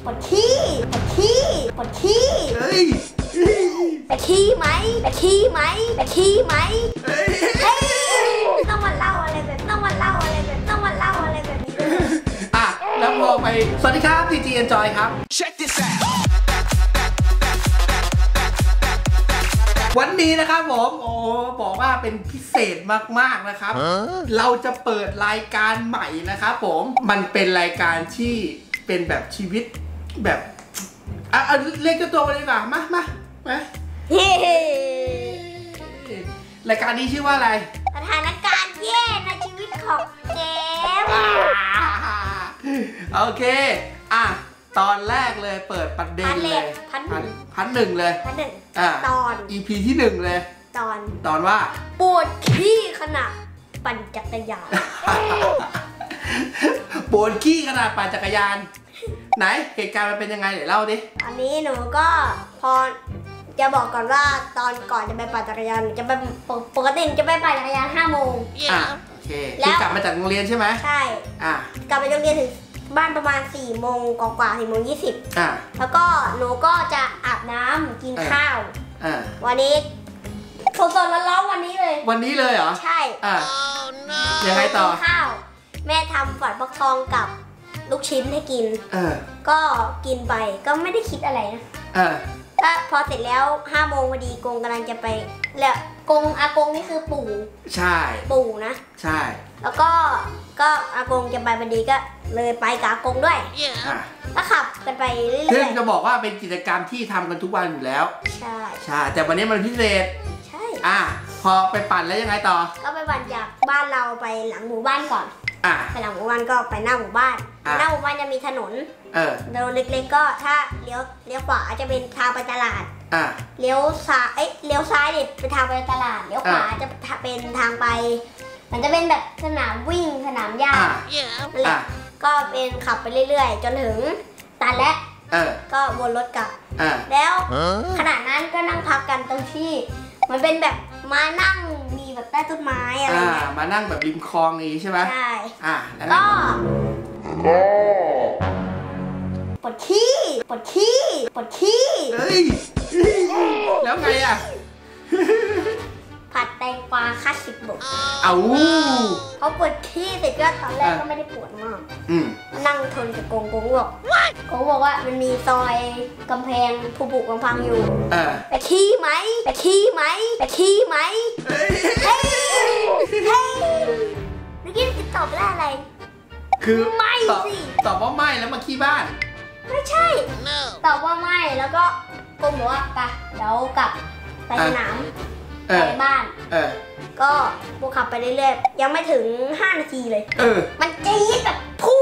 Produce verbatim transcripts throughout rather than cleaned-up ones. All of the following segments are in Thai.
ปวดขี้ปวดขี้ปวดขี้เฮ้ยไปขี้ไหมไปขี้ไหมไปขี้ไหมเฮ้ยต้องมาเล่าอะไรแบบต้องมาเล่าอะไรแบบต้องมาเล่าอะไรแบบนี้อ่ะแล้วพอไปสวัสดีครับ ที จี Enjoy ครับ Check this out วันนี้นะครับผมโอ้บอกว่าเป็นพิเศษมากๆนะครับ เราจะเปิดรายการใหม่นะครับผมมันเป็นรายการที่เป็นแบบชีวิตแบบอ่ะเรียกเจ้าตัวมาดีกว่ามามามา รายการนี้ชื่อว่าอะไรสถานการณ์แย่ในชีวิตของเจมโอเคอ่ะตอนแรกเลยเปิดประเด็นเลยพันพันหนึ่งเลยพันหนึ่งตอนอี พี ที่หนึ่งเลยตอนตอนว่าปวดขี้ขณะปั่นจักรยานปวดขี้ขนาดปั่นจักรยานไหนเหตุการณ์มันเป็นยังไงเดี๋ยวเล่าดิอันนี้หนูก็พอจะบอกก่อนว่าตอนก่อนจะไปปั่นจักรยานจะไปปกติจะไปปั่นจักรยานห้าโมงอ่ะโอเคแล้วกลับมาจากโรงเรียนใช่ไหมใช่อ่ะกลับไปโรงเรียนถึงบ้านประมาณสี่โมงกว่าๆสี่โมงยี่สิบอ่ะแล้วก็หนูก็จะอาบน้ำกินข้าวอ่ะวันนี้สดๆร้อนๆวันนี้เลยวันนี้เลยเหรอใช่อ่ะยังไงต่อข้าวแม่ทำฝอยฟักทองกับลูกชิ้นให้กินเออก็กินไปก็ไม่ได้คิดอะไรนะเออก็พอเสร็จแล้วห้าโมงพอดีกงกำลังจะไปแล้วกงอากงนี่คือปู่ใช่ปู่นะใช่แล้วก็ก็อากงจะไปพอดีก็เลยไปกับอากงด้วยก็ขับกันไปเรื่อยๆซึ่งจะบอกว่าเป็นกิจกรรมที่ทำกันทุกวันอยู่แล้วใช่ใช่แต่วันนี้มันพิเศษใช่อ่ะพอไปปั่นแล้วยังไงต่อก็ไปปั่นจากบ้านเราไปหลังหมู่บ้านก่อนอ่ะไปหลังหมู่บ้านก็ไปหน้าหมู่บ้านหน้าหมู่บ้านจะมีถนนเออถนนเล็กๆก็ถ้าเลี้ยวเลี้ยวขวาจะเป็นทางไปตลาดอ่ะเลี้ยวซ้ายเอ้ยเลี้ยวซ้ายดิเป็นทางไปตลาดเลี้ยวขวาจะเป็นทางไปมันจะเป็นแบบสนามวิ่งสนามหญ้านั่นแหละก็เป็นขับไปเรื่อยๆจนถึงตันและก็วนรถกลับแล้วขณะนั้นก็นั่งพักกันตรงที่มันเป็นแบบมานั่งมีแบบใต้ต้นไม้อะไรเงี้ยมานั่งแบบริมคลองนี้ใช่ไหมใช่อ่ะก็ปวดขี้ปวดขี้ปวดขี้เฮ้ยแล้วไงอ่ะผัดแตงกวาคลาสสิกบุกเอาเขาปวดขี้เสร็จก็ตอนแรกก็ไม่ได้ปวดมากนั่งทนกับกงกงบอกกงบอกว่ามันมีซอยกำแพงผูบุกกำพังอยู่ไปขี้ไหมไปขี้ไหมไปขี้ไหมเฮ้ยเฮ้ยนึกว่าจะตอบได้อะไรคือไม่สิตอบว่าไม่แล้วมาขี้บ้านไม่ใช่ตอบว่าไม่แล้วก็กงบอกว่าไปเดี๋ยวกลับไปสนามไปบ้านก็พวกขับไปเรื่อยๆยังไม่ถึงห้านาทีเลยมันจี๊ดแบบพู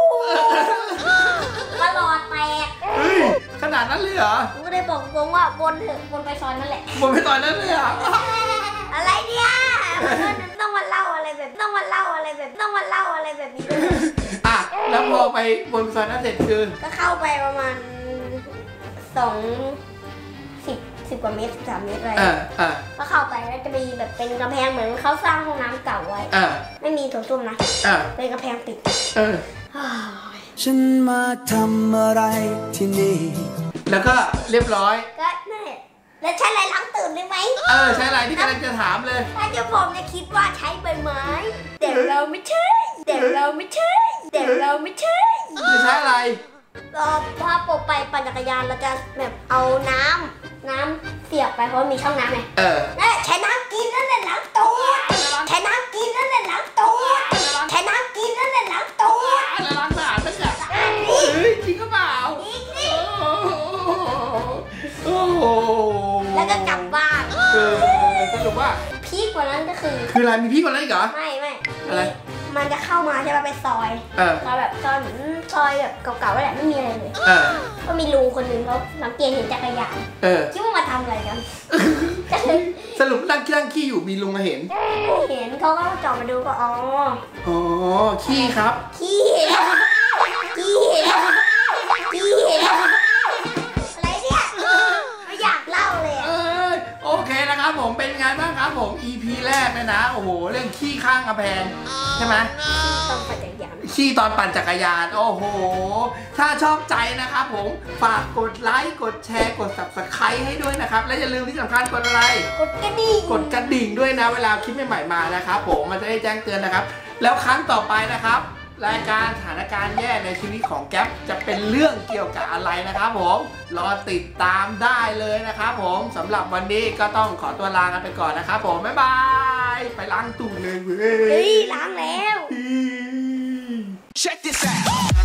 ตลอดแตกขนาดนั้นเลยเหรอกูก็เลยบอกกงว่าบนเถอะบนไปซอยนั่นแหละบนไปซอยนั่นเลยเหรออะไรเนี่ยต้องมาเล่าอะไรแบบต้องมาเล่าอะไรแบบต้องมาเล่าอะไรแบบนี้อ่ะแล้วพอไปบนซอยนั้นเสร็จคือก็เข้าไปประมาณสองสิบสิบกว่าเมตรสามเมตรอะไรก็เข้าไปแล้วจะมีแบบเป็นกำแพงเหมือนเขาสร้างห้องน้ำเก่าไว้ไม่มีโถส้วมนะเป็นกำแพงปิดฉันมาทำอะไรที่นี่แล้วก็เรียบร้อยก็นั่นแหละแล้วใช้อะไรล้างตื่นได้ไหมเออใช้อะไรที่กำลังจะถามเลยถ้าจะผมจะคิดว่าใช้ใบไม้แต่เราไม่ใช่แต่เราไม่ใช่แต่เราไม่ใช่จะใช้อะไรก็พอปกไปปั่นจักรยานเราจะแบบเอาน้ำน้ำเสียบไปเพราะมีช่องน้ำไงเออนั่นใช้น้ำกินนั่นแหละล้างตัวใช้น้ำกินนั่นแหละล้างตัวใช้น้ำกินนั่นแหละล้างตัวล้างสะอาดตั้งแต่เฮ้ยจริงก็เปล่าจริงสิแล้วก็กลับบ้านเออสรุปว่าพีกกว่านั้นก็คือคืออะไรมีพีกกว่านั้นอีกเหรอไม่ไม่อะไรมันจะเข้ามาใช่ป่ะไปซอยซอยแบบซอยเหมือนซอยแบบเก่าๆแหละไม่มีอะไรเลยก็มีลุงคนหนึ่งเขาสังเกตเห็นจักรยานคิดว่ามาทำอะไรกันสรุปนั่งขี้นั่งขี้อยู่มีลุงมาเห็นเห็นเขาก็จอดมาดูก็อ๋ออ๋อขี้ครับขี้ขี้ขี้อะไรเนี่ยไม่อยากเล่าเลยโอเคนะครับผมเป็นไงบ้างครับผม อี พี แรกเลยนะโอ้โหเรื่องขี้ข้างกระแพงใช่ไหมต้องปั่นจักรยานขี้ตอนปั่นจักรยานโอ้โหถ้าชอบใจนะครับผมฝากกดไลค์กดแชร์กด ซับสไครบ์ ให้ด้วยนะครับและอย่าลืมที่สำคัญกดอะไรกดกระดิ่งกดกระดิ่งด้วยนะเวลาคลิปใหม่ๆมานะครับผมมันจะได้แจ้งเตือนนะครับแล้วครั้งต่อไปนะครับรายการสถานการณ์แย่ในชีวิตของแก๊ปจะเป็นเรื่องเกี่ยวกับอะไรนะครับผมรอติดตามได้เลยนะครับผมสำหรับวันนี้ก็ต้องขอตัวลากันไปก่อนนะครับผมบ๊ายบายไปล้างตูดเลยเว้ยเฮ้ยล้างแล้ว Check this out